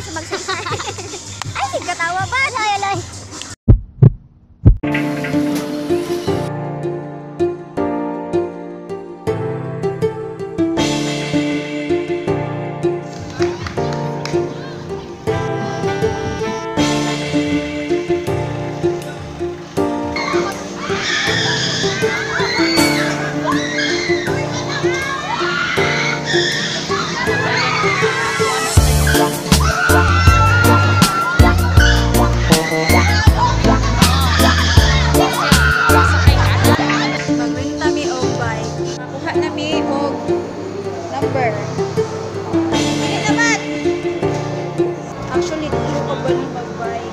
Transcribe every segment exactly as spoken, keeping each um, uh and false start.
sa Magsaysay. Ay, sigkatawa ba? Alay, alay. Number. Hindi naman. Actually, hindi ko ba nang mag-bike?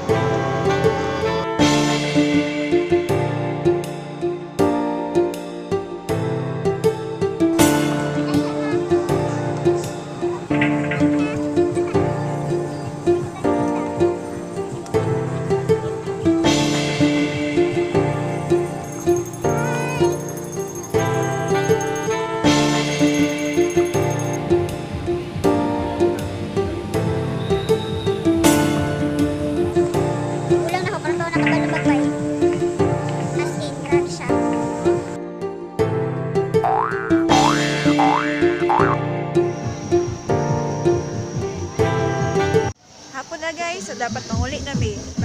Hapon na guys, so dapat manguli na mi.